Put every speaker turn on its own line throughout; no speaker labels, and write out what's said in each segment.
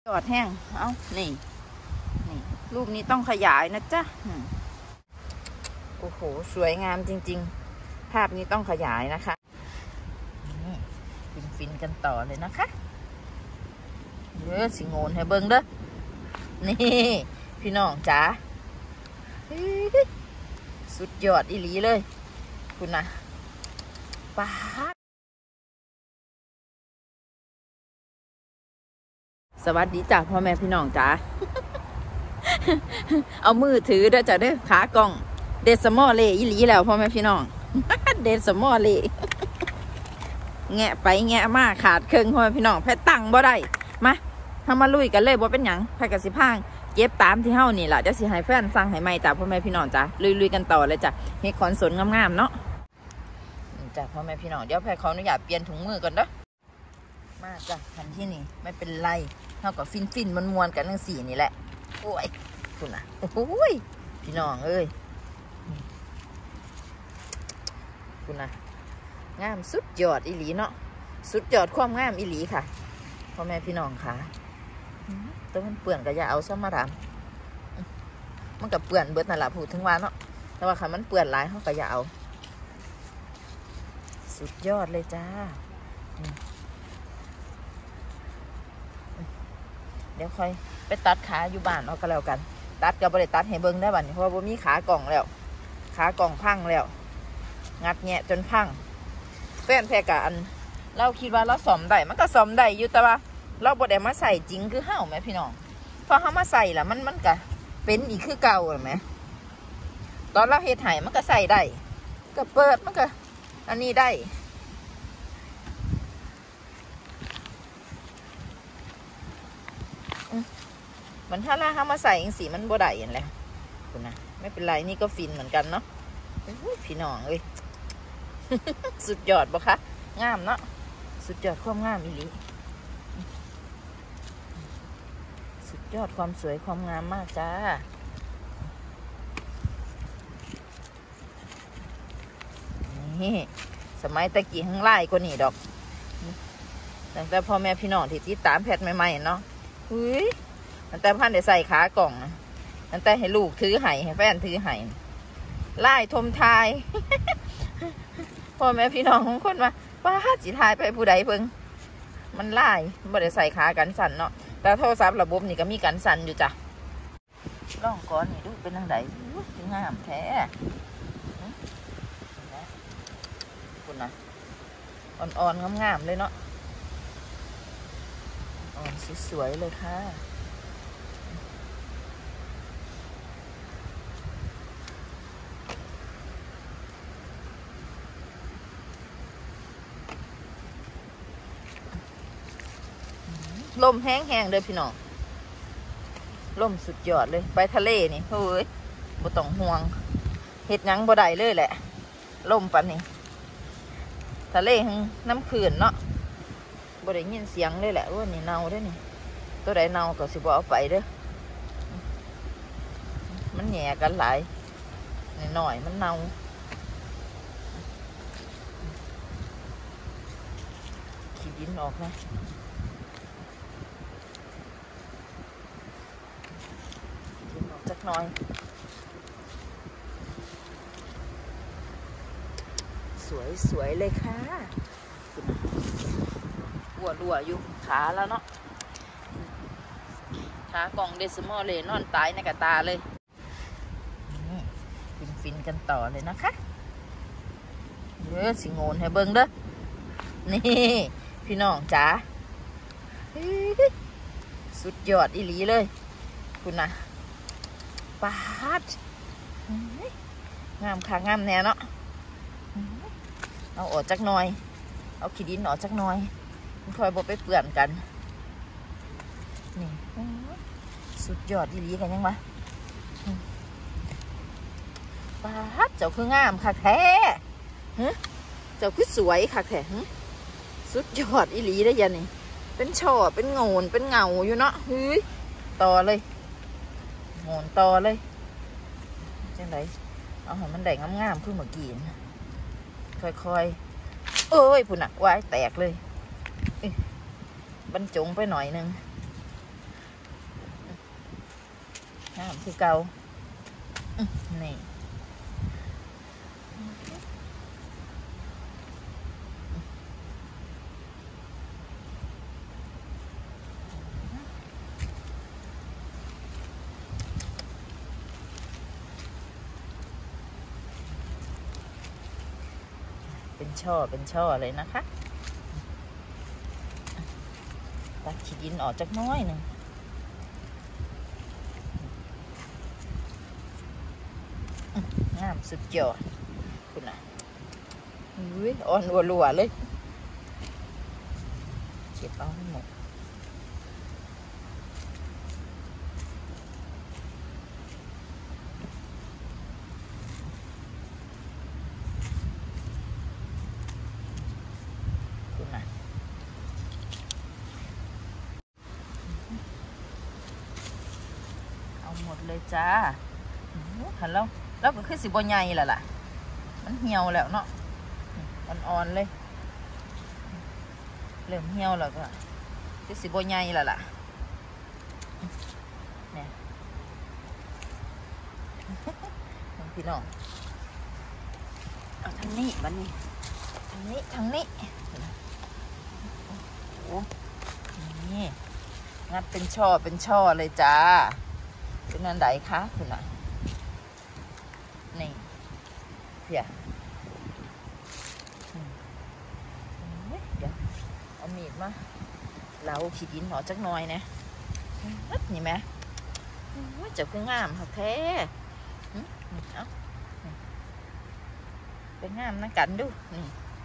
จอดแห้งเอานี่รูปนี้ต้องขยายนะจ๊ะโอ้โหสวยงามจริงๆภาพนี้ต้องขยายนะคะฟินกันต่อเลยนะคะสิโงนให้เบิ้งเด้อนี่พี่น้องจ๋าสุดยอดอีหลีเลยคุณนะป้าสวัสดีจ้ะพ่อแม่พี่น้องจ๋า เอามือถือเด้อจ้ะเด้อขากล้องเดสมอเล่อีหลีแล้วพ่อแม่พี่น้อง เดสมอเล่แงะไปแงะมาขาดเครื่องพ่อแม่พี่น้องแพ้ตั้งบ่ได้มาทำมาลุยกันเลยบ่เป็นหยังแพ้กระสิพางเย็บตามที่เฮ้านี่แหละจะสิให้แฟนสั่งให้ใหม่จ้ะพ่อแม่พี่น้องจ้ะลุยกันต่อเลยจ้ะเฮ็ดคอนสนงามๆเนาะจ้ะพ่อแม่พี่น้องเดี๋ยวแพ้ขออนุญาตเปลี่ยนถุงมือก่อนเด้อมาจ้ะทันที่นี่ไม่เป็นไรเท่ากับฟินมวนกันทั้งสี่นี่แหละโอ้ยคุณนะโอ้ยพี่น้องเอ้ยคุณนะงามสุดยอดอีหลีเนาะสุดยอดความงามอีหลีค่ะพ่อแม่พี่น้องค่ะแต่มันเปื่อนก็อย่าเอาซะมาดามมันกับเปื่อนเบิดนั่นแหละพูดถึงว่าเนาะแต่ว่าค่ะมันเปื่อนหลายเขาก็อย่าเอาสุดยอดเลยจ้าเดี๋ยวค่อยไปตัดขาอยู่บ้านเอาก็แล้วกันตัดกับบริตัดให้เบิ้งได้บ้านเพราะว่ามีขากล่องแล้วขากล่องพังแล้วงัดแงะจนพังแฟนแพรกะอันเราคิดว่าเราซ่อมได้มันก็ซ่อมได้อยู่แต่ว่าเราบ่ได้มาใส่จริงคือเฮ้าไหมพี่น้องพอเขามาใส่ละมันก็เป็นอีกคือเก่าหรือไหมตอนเราเฮ็ดไห้มันก็ใส่ได้ก็เปิดมันก็อันนี้ได้มันถ้าล่าเขามาใส่เองสีมันบ่ได้อย่างไรคุณนะไม่เป็นไรนี่ก็ฟินเหมือนกันเนาะพี่น้องเอ้ย สุดยอดบ่คะงามเนาะสุดยอดความงามอีหลีสุดยอดความสวยความงามมากจ้านี่สมัยตะกี้ข้างไล่กว่านี่ดอกตั้งแต่พ่อแม่พี่น้องที่ติดตามแพทย์ใหม่ๆเนาะตั้งแต่พันได้ใส่ขากล่องตั้งแต่ให้ลูกถือไห้ให้แฟนถือไห้ไล่ทมทาย พ่อแม่พี่น้องของคนมาป้าจิทายไปผู้ใดเพิ่งมันไล่ไม่ได้ใส่ขากันสั่นเนาะแต่โทรศัพท์ระบบนี่ก็มีกันสั่นอยู่จ้ะล่องก้อนนี่ดูเป็นทางไหนถึงงามแท้คุณนะอ่อนๆงามๆเลยเนาะอ่อนสวยๆเลยค่ะลมแห้งๆเลยพี่น้องลมสุดยอดเลยไปทะเลนี่เฮ้ยบ่ต้องห่วงเห็ดยังบ่ได้เลยแหละลมปันนี่ทะเลน้ำขื่นเนาะบ่ได้ยินเสียงเลยแหละว่านี่เน่าได้นี่ตัวใดเน่าก็สิบ่เอาไปเด้อมันแหย่กันหลายหน่อยมันเน่าขี้ดินออกนะจักหน่อยสวยเลยค่ะรัวอยู่ขาแล้วเนาะขากล่องเดซิมอลเลยนอนตายในกระตาเลยฟินกันต่อเลยนะคะสิโงนให้เบิ้งเด้อนี่พี่น้องจ๋าสุดยอดอีหลีเลยคุณนะปาดงามค่ะงามแน่เนาะเอาออกจักหน่อยเอาขี้ดินออกจักหน่อยมันคอยบ่ไปเปื่อนกันนี่สุดยอดดีๆกันยังวะปาดเจ้าคืองามค่ะแท้เจ้าคือสวยค่ะแท้สุดยอดอีหลีได้ยันนี่เป็นช่อเป็นโงนเป็นเงาอยู่เนาะต่อเลยโงนต่อเลยจังไรเอาให้มันแดงงามๆขึ้นมากินค่อยๆเอ้ยผู้หนักวายแตกเลยบรรจงไปหน่อยนึงงามคือเก่านี่เป็นช่อเลยนะคะตัดขี้ดินออกจากน้อยหนึ่งงามสุดยอดคุณน่ะอุ้ยอ่อนรัวๆเลยเก็บเอาให้หมดคุณน่ะเอาหมดเลยจ้าหันแล้วก็คือสิบ่ใหญ่แล้วล่ะมันเหี่ยวแล้วเนาะอ่อนๆเลยเริ่มเหี่ยวแล้วก็คือสิบ่ใหญ่แล้วล่ะเนี่ยพี่น้องเอาทางนี้บัดนี้ทางนี้โอ้นี่งัดเป็นช่อเลยจ้าเป็นอันใดคะคุณน่ะนี่เดี๋ยวเอามีดมาเราขีดดินหอจักหน่อยนะนี่ไหมเจ้าคืองามค่ะแท้เอาเป็นงามนะกันดูนี่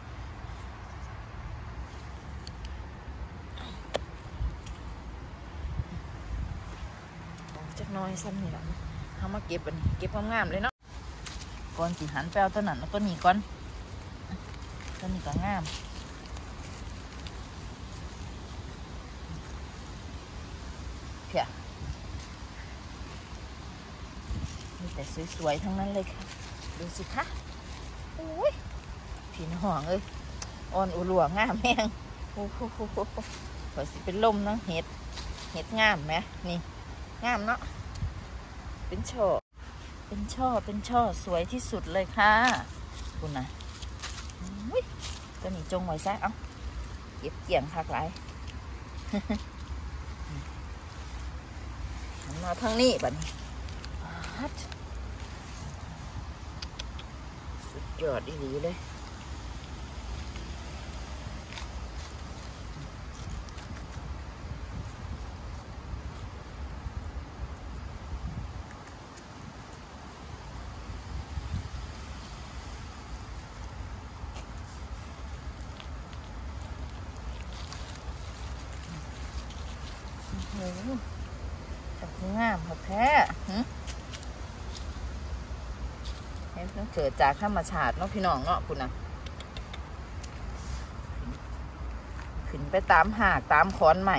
จักหน่อยซ้ำนี่แหละเอามาเก็บอันนี้เก็บงามเลยเนาะก่อนสิหันแปลวต้นนั้นแล้วต้นนี้ก่อนต้นนี้ก็งามเพียมีแต่สวยๆทั้งนั้นเลยค่ะดูสิคะโอ้ยพี่น้องเอ้ยอ่อนอุลัวงามแห้งโอ้โหเผื่อสิเป็นลมนะเห็ดงามไหมนี่งามเนาะเป็นช่อสวยที่สุดเลยค่ะคุณนะตัวนี้จงไว้ซะเอาเก็บเกี่ยงคักหลายมาทางนี้บัดนี้สุดยอดดีๆเลยจับงามหมดแท้ต้องเกิดจากธรรมชาติเนาะพี่น้องเนาะคุณนะขึ้นไปตามหากตามค้อนใหม่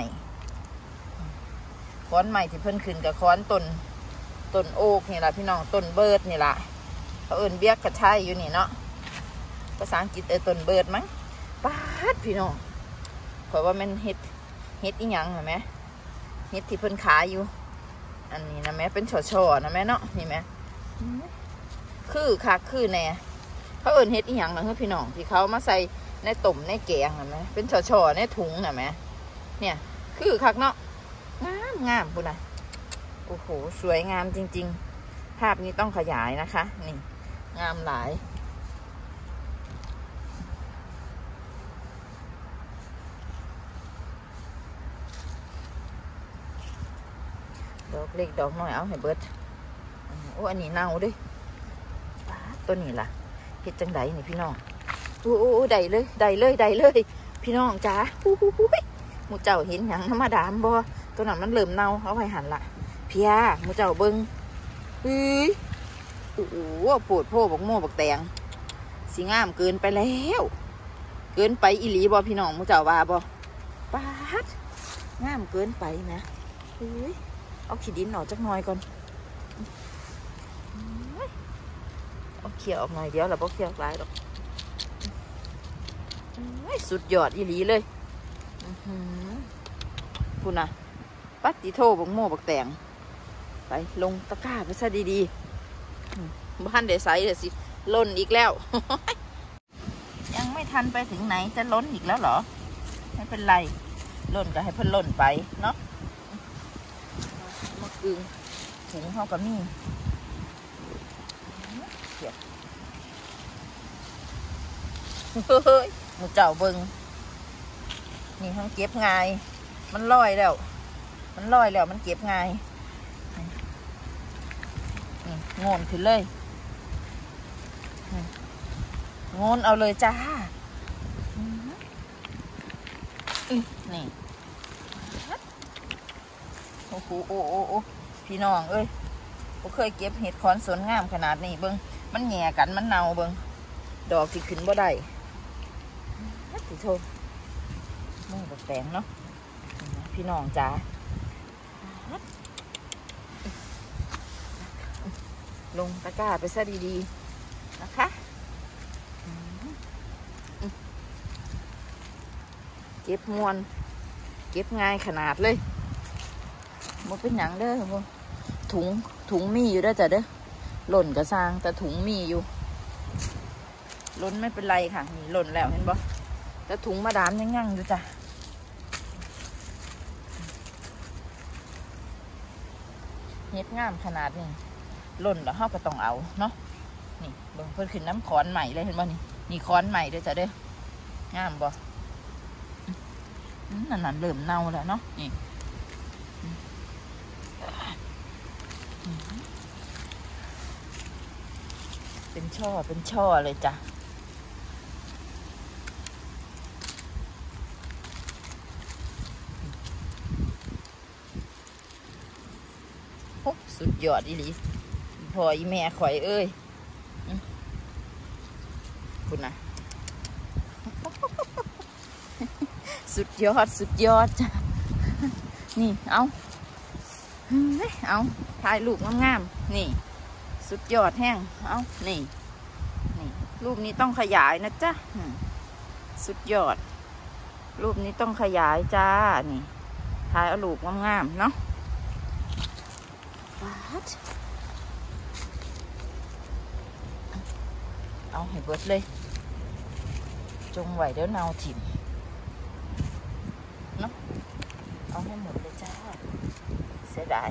ที่เพิ่นขึ้นกับค้อนต้นโอ๊กนี่แหละพี่น้องต้นเบิร์ดนี่แหละเขาเอิ้นเบี้ยกระชายอยู่นี่เนาะภาษาอังกฤษต้นเบิร์ดมั้งป้าดพี่น้องเพราะว่ามันเฮ็ดอีหยังเห็นไหมเฮ็ดที่เพิ่นขายอยู่อันนี้นะแม่เป็นช่อๆนะแม่เนาะนี่แม่คือคักคือแน่เขาเอิ้นเฮ็ดอีหยังนะพี่น้องที่เขามาใส่ในต้มในแกงเห็นไหมเป็นช่อๆในถุงนะแม่เนี่ยคือคักเนาะงามปุ่นนะโอ้โหสวยงามจริงๆภาพนี้ต้องขยายนะคะนี่งามหลายดอกเล็กดอกน้อยเอาให้เบิดโอ้อันนี้เน่าด้วยตัวนี้ล่ะเฮ็ดจังไดนี่พี่น้องโอ้ได้เลยพี่น้องจ้าหมูเจ้าเห็นหยังธรรมดาบ่ตัวนั้นมันเริ่มเน่าเอาไว้หันละเพียหมูเจ้าเบิ้งโอ้โหปวดโพบักโม่บักแตงสีงามเกินไปแล้วเกินไปอีหลีบ่พี่น้องหมูเจ้าว่าบ่ป๊าดงามเกินไปนะเอาขี้ดินออกจักหน่อยก่อนเอาเขี่ยออกหน่อยเดียวแล้วบ่เขี่ยหลายหรอกสุดยอดอีหลีเลยพูดนะปัดติโทบักโม่บักแตงไปลงตะกร้าไปซะดีๆบ้านเดี๋ยวใส่เดี๋ยวสิล้นอีกแล้ว ยังไม่ทันไปถึงไหนจะล้นอีกแล้วเหรอไม่เป็นไรล้นก็ให้เพิ่นล้นไปเนาะมะกึ่งถุงเขากับนี่เฮ้ยหมูเจ้าเบิงนี่ทั้งเก็บง่ายมันลอยแล้วมันเก็บง่ายงนขึ้นเลยงนเอาเลยจ้านี่โอ้โหโอ้พี่น้องเอ้ยผมเคยเก็บเห็ดคอนสวนงามขนาดนี้เบิ้งมันแง่กันมันเน่าเบิ้งดอกที่ขึ้นบ่ได้สิโทษมือแบบแปลงเนาะพี่น้องจ้าลงตะกร้าไปซะดีๆนะคะเก็บมวนเก็บง่ายขนาดเลยมันเป็นหยังเด้อถุงมีอยู่ได้จ้ะเด้อหล่นกระซางแต่ถุงมีอยู่ล้นไม่เป็นไรค่ะนี่หล่นแล้วเห็นบ่แต่ถุงมาดามยังยั่งอยู่จ้ะเฮ็ดงามขนาดนี้หล่นแล้วเฮาก็ต้องเอาเนาะนี่เบิ่งเพิ่นขึ้นน้ำขอนใหม่เลยเห็นบ่นี่ขอนใหม่เด้อจ้ะเด้องามบ่นั่นเริ่มเน่าแล้วเนาะนี่เป็นช่อเลยจ้ะสุดยอดอีหลีพออีแม่ข่อยเอ้ยคุณนะสุดยอดจ้ะนี่เอาถ่ายรูปงามๆนี่สุดยอดแห้งเอานี่รูปนี้ต้องขยายนะจ๊ะสุดยอดรูปนี้ต้องขยายจ้านี่ถ่ายเอารูปงามๆเนาะเอาให้เบิดเลยจงไหวเดี๋ยวเนาถิ่มเนาะเอาให้หมดเลยจ้าเสียดาย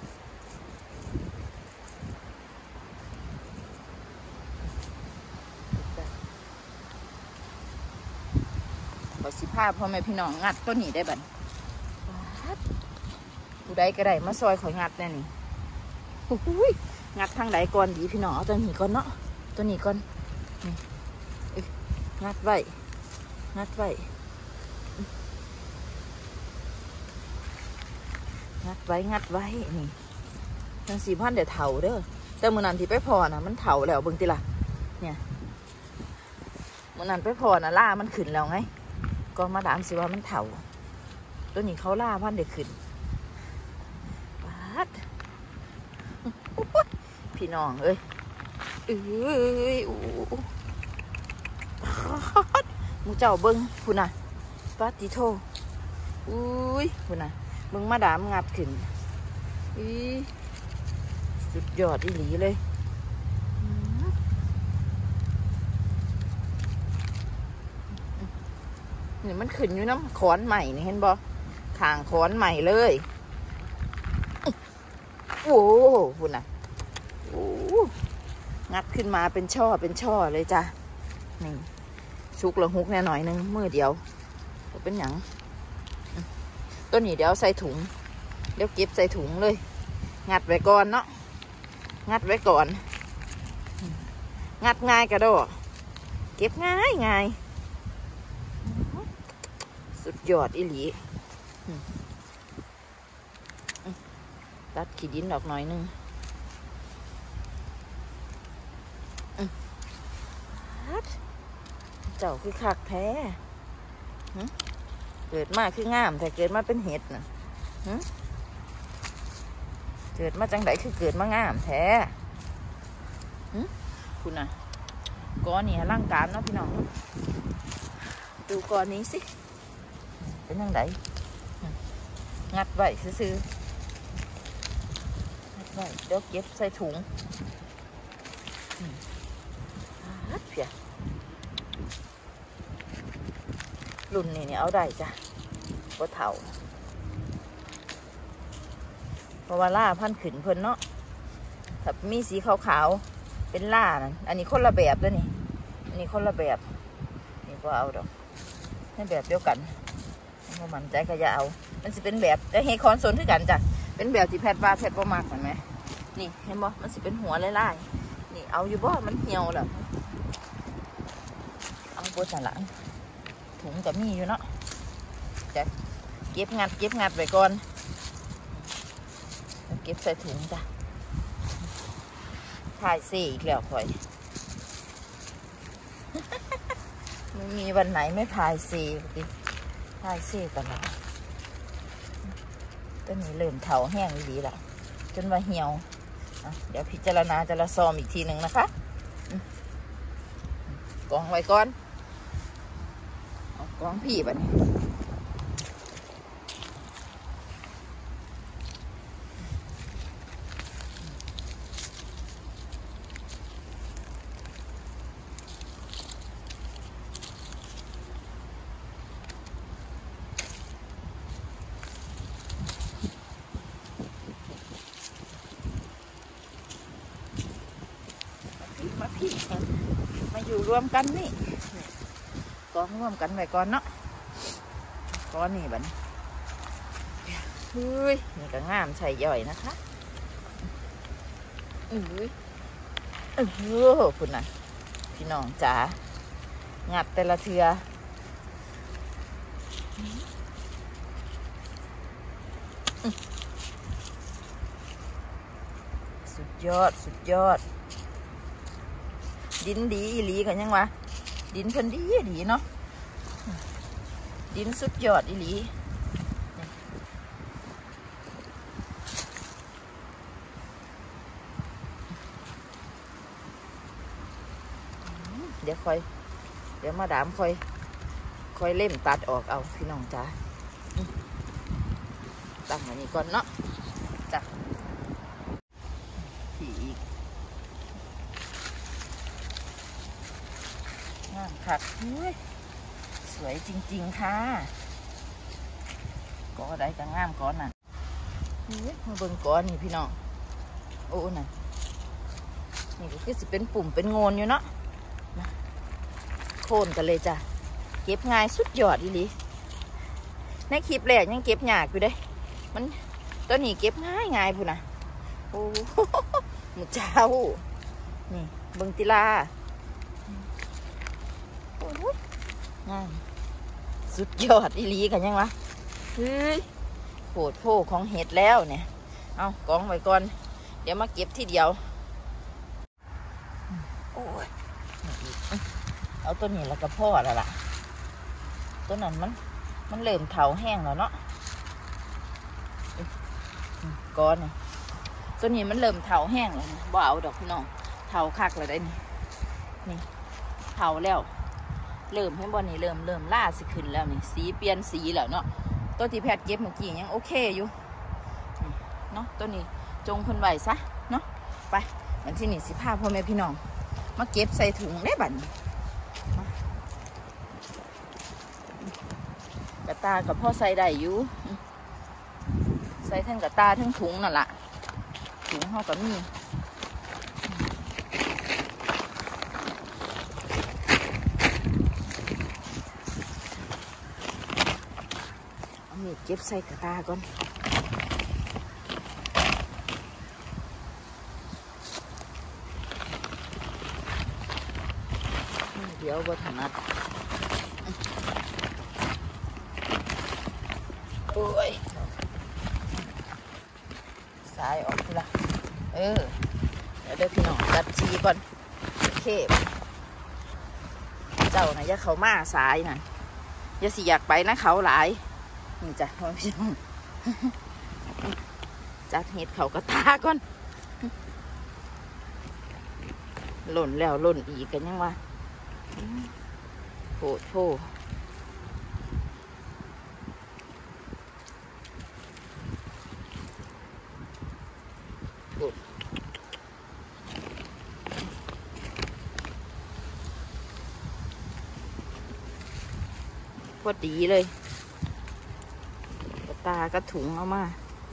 ขอสิภาพพ่อแม่พี่น้องงัดต้นนี้ได้บัดผู้ใดก็ได้มาซอยของัดแน่นี่งัดทางไหนก่อนดีพี่น้องเอาตัวนี้ก่อนเนาะตัวนี้ก่อนนี่งัดไว้นี่ทั้ง4,000เดี๋ยวเถาเด้อแต่มื้อนั้นที่ไปพอนะมันเถาแล้วเบิ่งติล่ะเนี่ยมื้อนั้นไปพอนะล่ามันขึ้นแล้วไงก็มาดามสิว่ามันเถาตัวนี้เขาล่าพันเดี๋ยวขึ้นพี่น้องเอ้ยหมูเจ้าเบิ้งพุ่นน่ะปาติโทพุ่นน่ะเบิ้งมาดามงัดขึ้นสุดยอดอีหลีเลยนี่มันขึ้นอยู่น้ำขอนใหม่นี่เห็นบ่ข้างขอนใหม่เลยโอ้พุ่นน่ะงัดขึ้นมาเป็นช่อเลยจ้ะนี่ชุกละหุกแน่หน่อยนึงมือเดียวเป็นหยังต้นนี้เดี๋ยวใส่ถุงเดี๋ยวเก็บใส่ถุงเลยงัดไว้ก่อนเนาะงัดง่ายกระโดดเก็บง่ายสุดยอดอีหลีตัดขี้ดินออกหน่อยนึงเจ้าคือคักแท้เกิดมาคืองามแต่เกิดมาเป็นเห็ดนะเกิดมาจังไดคือเกิดมางามแท้คุณน่ะก้อนนี้ร่างกายเนาะพี่น้องดูก้อนนี้สิเป็นจังไดงัดไว้ซื้อนี่เดี๋ยวเก็บใส่ถุงเพียรุ่นนี้เอาได้จ้ะบ่เฒ่าเพราะว่าล่าพันขึ้นเพิ่นเนาะถ้ามีสีขาวๆเป็นล่านั่นอันนี้คนละแบบด้วยนี่อันนี้คนละแบบนี่ก็เอาดอกให้แบบเดียวกันเพราะมันใจก็จะเอามันจะเป็นแบบจะเฮคอนโซนที่กันจ้ะเป็นแบบที่แพทย์ว่าแพทย์บ่มากเห็นไหมนี่เห็นบ่มันจะเป็นหัวลายๆนี่เอาอยู่บ่มันเหี่ยวแล้วเอาโบสถ์หลังถุงกับมีอยู่เนาะจะเก็บงัดไว้ก่อนเก็บใส่ถุงจ้ะถ่ายเสียอีกแล้วค่อยไม่มีวันไหนไม่ถ่ายเสียดิถ่ายเสียตลอดต้นนี้เริ่มเถาแห้งดีละจนว่าเหี่ยวเดี๋ยวพิจารณาจะละซอมอีกทีหนึ่งนะคะกองไว้ก่อนเอากองผีบัดนี้มาอยู่รวมกันนี่กองรวมกันไว้ก่อนเนาะก้อนนี่บัดนี้เฮ้ยนี่ก็งามใส่ย่อยนะคะคุณน่ะพี่น้องจ๋างัดแต่ละเทือสุดยอดดินดีอีหลีกันยังวะดินเพิ่นดีเนาะดินสุดยอดอีหลีเดี๋ยวมาดามค่อยเล่มตัดออกเอาพี่น้องจ๋าตั้งอันนี้ก่อนเนาะจ้ะผีอีกงามคักสวยจริงๆค่ะก้อได้ก็งามก้อนน่ะมาเบิ่งก้อนนี่พี่น้องโอ้น่ะนี่ก็คือสิเป็นปุ่มเป็นโงนอยู่เนาะโค่นกันเลยจ้ะเก็บง่ายสุดยอดอีหลีในคลิปแรกยังเก็บยากอยู่เด้มันตัวนี้เก็บง่ายพุ่นน่ะโอ้หมูเจ้านี่เบิ่งติลาสุดยอดอีหลีกันยังวะเฮ้ยโผดโผของเห็ดแล้วเนี่ยเอากองไว้ก่อนเดี๋ยวมาเก็บทีเดียวโอ้ยเอาตัวนี้แล้วก็พ่อแล้วล่ะตัวนั้นมันเริ่มเถาแห้งแล้วเนาะก้อนเนี่ยตัวนี้มันเริ่มเถาแห้งแล้วบ่เอาดอกพี่น้องเถาคักเลยได้นี่เถาแล้วเริ่มให้บอลนี่เริ่มล่าสิขึ้นแล้วนี่สีเปลี่ยนสีแล้วเนาะตัวที่แพทย์เก็บเมื่อกี้ยังโอเคอยู่เนาะตัวนี้จงคนไหวซะเนาะไปวันที่นี่สิพาพ่อแม่พี่น้องมาเก็บใส่ถุงได้บัดกระตากับพ่อใส่ได้อยู่ใส่ทั้งกระตาทั้งถุงนั่นแหละถุงห่อกับมีเก็บใส่กระตาก่อนเดี๋ยวบ่ถนัดโอ้ยสายออกทีละเดี๋ยวพี่น้องตัดชีก่อนโอเคเจ้านะอย่าเขามาสายนะอย่าสิอยากไปนะเขาหลายนี่จ้ะพ่อพี่น้องจัดเห็ดเขากระตาก่อนหล่นแล้วหล่นอีกกันยังวะโผล่บุดพอดีเลยตากระถุงเอามา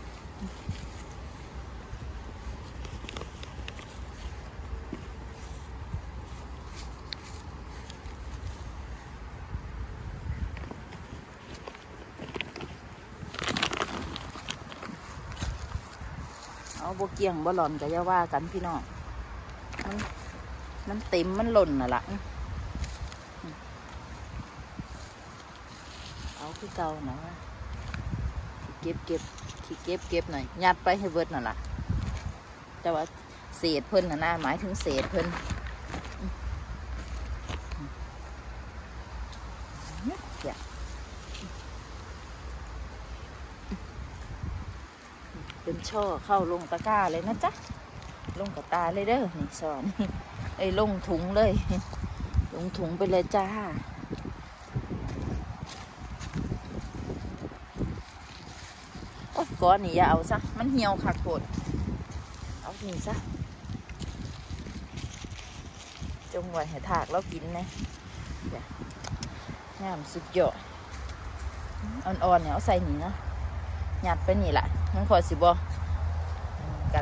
เอาโบเกียงบ่หล่อนก็อย่าว่ากันพี่น้องมันเต็มมันหล่นน่ะล่ะเอาคือเก่านะเก็บหน่อยยัดไปให้เวิร์ดน่ะล่ะแต่ว่าเศษเพิ่นน่ะนะหมายถึงเศษเพิ่นเป็นช่อเข้าลงตะกร้าเลยนะจ๊ะลงกับตาเลยเด้อนี่สอนไอ้ลงถุงเลยลงถุงไปเลยจ้าก้อนนี่อย่าเอาซะมันเหี่ยวขาดโกดเอาหนีซะจงไว้ให้ถากแล้วกินนะงามสุดยอดอ่อนๆเนี่ยเอาใส่หนีนะหยัดไปนี่แหละมันขอสิบอกัน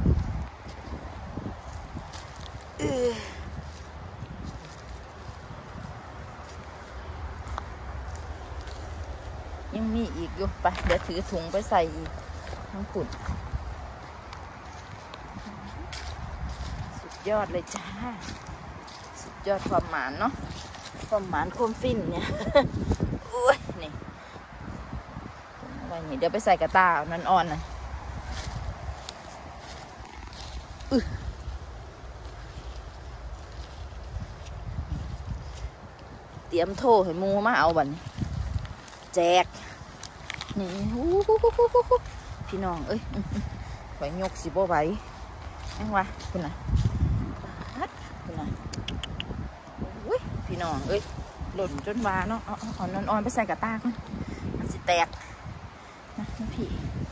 ยังมีอีกอยู่ไปเดี๋ยวถือถุงไปใส่อีกทั้งขุ่นสุดยอดเลยจ้าสุดยอดความหมานเนาะความหมานความฟินเนี่ยโอ้ยนี่ไว้นี่เดี๋ยวไปใส่กระตานั่นอ่อนนะเตรียมโทรให้มูมาเอาบัดนี้แจกนี่พี่น้องเอ้ยไหวยกสิบ่ไหวยังวะคุณน่ะคุณน่ะอุ้ยพี่น้องเอ้ยหล่นจนวาเนาะอ่อนไปใส่กระตาก่อนมันสิแตกนะพี่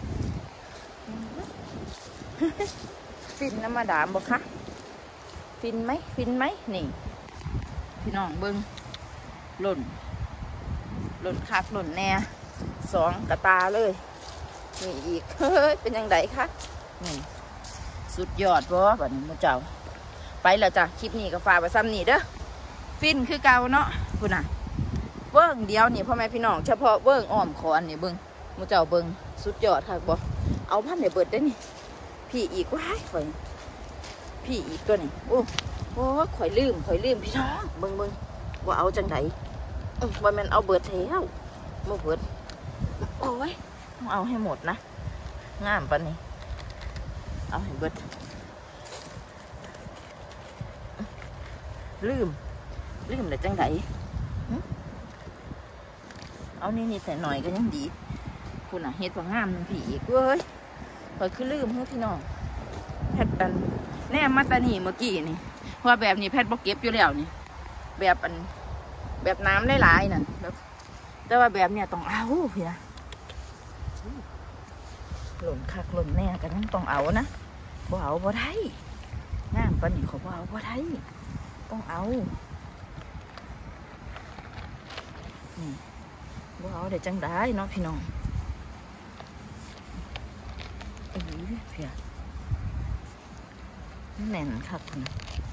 ฟินน้ำมาดามบ่คะฟินไหมนี่พี่น้องเบิ้งหล่นคักหล่นแน่2กระตาเลยนี่อีกเฮ้ยเป็นยังไงคะนี่สุดยอดบ่บัดนี้มื้อเจ้าไปแล้วจ้ะคลิปนี้ก็ฝากไว้ซ้ำนี่เด้อฟินคือเก่าเนาะคุณน่ะเบิ้งเดียวนี่พ่อแม่พี่น้องเฉพาะเบิ้งอ้อมคอนนี่เบิ้งมื้อเจ้าเบิ้งสุดยอดค่ะบ่เอาพันในเบิดได้นี่พี่อีกว้ายข่อยพี่อีกตัวนี้โอ้ข่อยลืมพี่น้องเบิ้งว่าเอาจังไดว่ามันเอาเบิดแล้วบ่เบิดโอ้ยต้องเอาให้หมดนะงามปะนี่เอาให้เบิดลืมแต่จังไดเอานี่แต่หน่อยก็ยังดีคุณน่ะเฮ็ดว่างามนึงพี่อีกเว้ยข่อยคือลืมเฮ้ยพี่น้องแพทตันแน่มาตานี่เมื่อกี้นี่ว่าแบบนี้แพทบ่เก็บอยู่แล้วนี่แบบน้ำหลายๆน่ะแต่ว่าแบบเนี้ยต้องเอาพี่นะหล่นคักหล่นแน่กันยังต้องเอานะบ่เอาบ่ได้งามปะนี่เขาบ่เอาบ่ได้ต้องเอานี่บ่เอาได้จังได้เนาะพี่น้องเพียแน่นคักนะ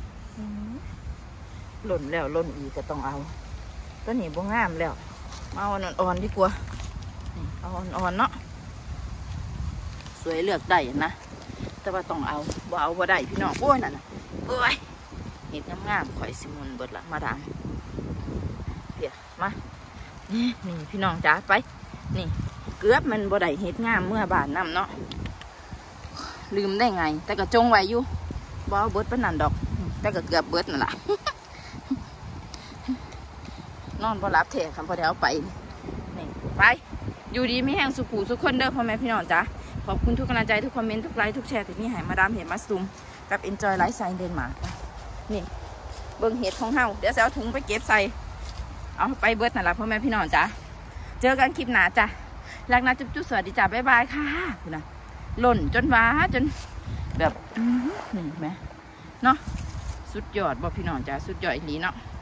หล่นแล้วหล่นอีกก็ต้องเอาตัวนี้บ่งามแล้วเอาอ่อนๆดีกว่าเอาอ่อนๆเนาะสวยเลือกได้นะแต่ว่าต้องเอาบ่ได้พี่น้องโอ้ยนั่นน่ะโอ้ยเห็ดงามๆข่อยสิมุนเบิดละมาดามเพียมานี่พี่น้องจ้าไปนี่เกือบมันบ่ได้เห็ดงามเมื่อบานน้ำเนาะลืมได้ไงแต่ก็จงไว้อยู่บ่เอาเบิดปานนั้นดอกแต่ก็เกือบเบิดนั่นแหละนอนบ่หลับเถอะคำพอเดี๋ยวเอาไปนี่ไปอยู่ดีไม่แห้งสุขูสุขคนเด้อพ่อแม่พี่น้องจ้าขอบคุณทุกกำลังใจทุกคอมเมนต์ทุกไลค์ทุกแชร์ที่นี่ให้มาดามเห็ดมาซูมกับ Enjoy Life Style เดินมานี่เบิ่งเห็ดของเฮาเดี๋ยวจะเอาถุงไปเก็บใส่เอาไปเบิดนั่นแหละพ่อแม่พี่น้องจ้าเจอกันคลิปหน้าจ้ารักนะจุ๊บสวัสดีจ้าบ๊ายบายค่ะคุณนะหล่นจนว้าจนไปแบบนี่ไหมเนาะสุดยอดบ่พี่น้องจ้าสุดยอดอีหลีเนาะ